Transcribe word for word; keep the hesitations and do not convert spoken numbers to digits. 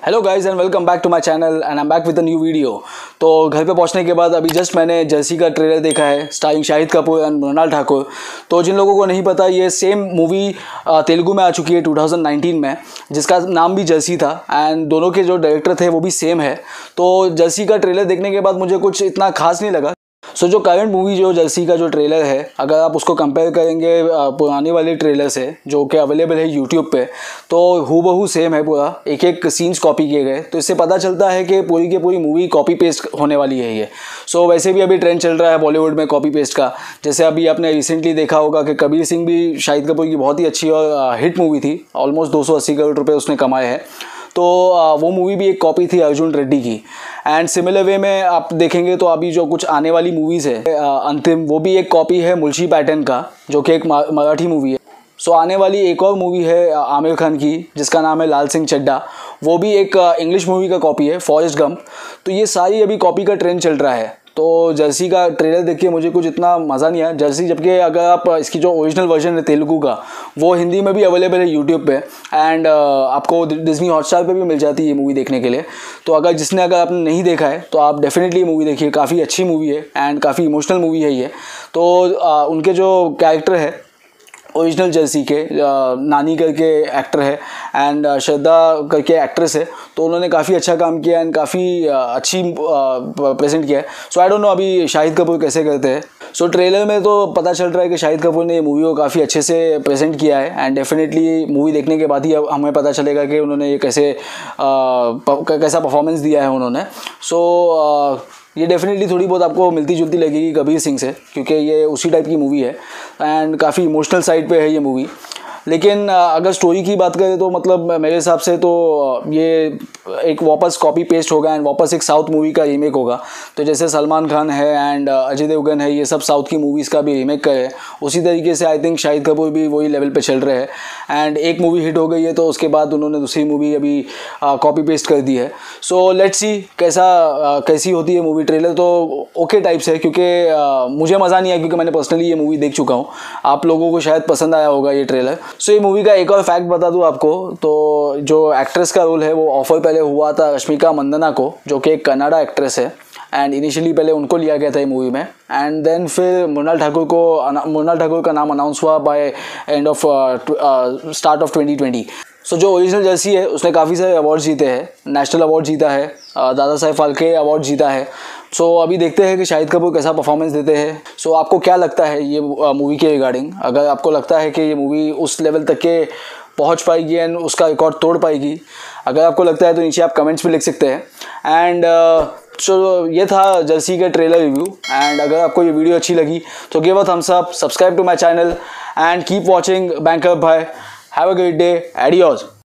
Hello guys and welcome back to my channel and I am back with a new video. तो घर पे पहुंचने के बाद अभी जस्ट मैंने जर्सी का ट्रेलर देखा है स्टारिंग शाहिद कपूर एंड मृणाल ठाकुर। तो जिन लोगों को नहीं पता, ये सेम मूवी तेलुगु में आ चुकी है टू थाउजेंड नाइनटीन में, जिसका नाम भी जर्सी था एंड दोनों के जो डायरेक्टर थे वो भी सेम है। तो जर्सी का ट्रेलर देखने के बाद मुझे कुछ इतना खास नहीं लगा। सो so, जो करंट मूवी जो जर्सी का जो ट्रेलर है, अगर आप उसको कंपेयर करेंगे पुराने वाले ट्रेलर से जो कि अवेलेबल है यूट्यूब पे, तो हूबहू सेम है पूरा, एक एक सीन्स कॉपी किए गए। तो इससे पता चलता है कि पूरी की पूरी मूवी कॉपी पेस्ट होने वाली है ये। सो so, वैसे भी अभी ट्रेंड चल रहा है बॉलीवुड में कॉपी पेस्ट का। जैसे अभी आपने रिसेंटली देखा होगा कि कबीर सिंह भी शाहिद कपूर की बहुत ही अच्छी और हिट मूवी थी, ऑलमोस्ट दो सौ अस्सी करोड़ रुपये उसने कमाए हैं। तो वो मूवी भी एक कॉपी थी अर्जुन रेड्डी की। एंड सिमिलर वे में आप देखेंगे तो अभी जो कुछ आने वाली मूवीज़ है अंतिम, वो भी एक कॉपी है मुल्शी पैटर्न का, जो कि एक मराठी मूवी है। सो आने वाली एक और मूवी है आमिर खान की जिसका नाम है लाल सिंह चड्ढा, वो भी एक इंग्लिश मूवी का कॉपी है, फॉरेस्ट गंप। तो ये सारी अभी कॉपी का ट्रेंड चल रहा है। तो जर्सी का ट्रेलर देखिए मुझे कुछ इतना मज़ा नहीं आया जर्सी, जबकि अगर आप इसकी जो ओरिजिनल वर्जन है तेलुगु का, वो हिंदी में भी अवेलेबल है यूट्यूब पे एंड आपको डिज्नी हॉटस्टार पे भी मिल जाती है ये मूवी देखने के लिए। तो अगर जिसने अगर आपने नहीं देखा है तो आप डेफिनेटली मूवी देखिए, काफ़ी अच्छी मूवी है एंड काफ़ी इमोशनल मूवी है ये। तो आ, उनके जो कैरेक्टर है ओरिजिनल जर्सी के, नानी करके एक्टर है एंड श्रद्धा करके एक्ट्रेस है, तो उन्होंने काफ़ी अच्छा काम किया एंड काफ़ी अच्छी प्रेजेंट किया है। सो आई डोंट नो अभी शाहिद कपूर कैसे करते हैं। सो so, ट्रेलर में तो पता चल रहा है कि शाहिद कपूर ने ये मूवी को काफ़ी अच्छे से प्रेजेंट किया है एंड डेफिनेटली मूवी देखने के बाद ही हमें पता चलेगा कि उन्होंने ये कैसे आ, कैसा परफॉर्मेंस दिया है उन्होंने। सो so, ये डेफिनेटली थोड़ी बहुत आपको मिलती जुलती लगेगी कबीर सिंह से, क्योंकि ये उसी टाइप की मूवी है एंड काफ़ी इमोशनल साइड पे है ये मूवी। लेकिन अगर स्टोरी की बात करें तो मतलब मेरे हिसाब से तो ये एक वापस कॉपी पेस्ट होगा एंड वापस एक साउथ मूवी का रीमेक होगा। तो जैसे सलमान खान है एंड अजय देवगन है, ये सब साउथ की मूवीज़ का भी रीमेक करे, उसी तरीके से आई थिंक शाहिद कपूर भी वही लेवल पे चल रहे हैं। एंड एक मूवी हिट हो गई है तो उसके बाद उन्होंने दूसरी मूवी अभी कॉपी पेस्ट कर दी है। सो लेट्स सी कैसा आ, कैसी होती है मूवी। ट्रेलर तो ओके टाइप से है, क्योंकि मुझे मज़ा नहीं आया क्योंकि मैंने पर्सनली ये मूवी देख चुका हूँ। आप लोगों को शायद पसंद आया होगा ये ट्रेलर। सो so, ये मूवी का एक और फैक्ट बता दूं आपको, तो जो एक्ट्रेस का रोल है वो ऑफर पहले हुआ था रश्मिका मंदाना को, जो कि एक कन्नड़ा एक्ट्रेस है एंड इनिशियली पहले उनको लिया गया था ये मूवी में एंड देन फिर मृणाल ठाकुर को मृणाल ठाकुर का नाम अनाउंस हुआ by end of start of twenty twenty. So जो ओरिजिनल जर्सी है उसने काफ़ी सारे अवार्ड जीते हैं, नेशनल अवार्ड जीता है, दादा साहेब फाल्के अवार्ड जीता है। सो so, अभी देखते हैं कि शाहिद कपूर कैसा परफॉर्मेंस देते हैं। सो so, आपको क्या लगता है ये मूवी के रिगार्डिंग? अगर आपको लगता है कि ये मूवी उस लेवल तक के पहुंच पाएगी एंड उसका रिकॉर्ड तोड़ पाएगी, अगर आपको लगता है तो नीचे आप कमेंट्स में लिख सकते हैं। एंड सो uh, so, ये था जर्सी का ट्रेलर रिव्यू एंड अगर आपको ये वीडियो अच्छी लगी तो give a thumbs up, subscribe to my channel and keep watching banker भाई। Have a great day, एडियोज।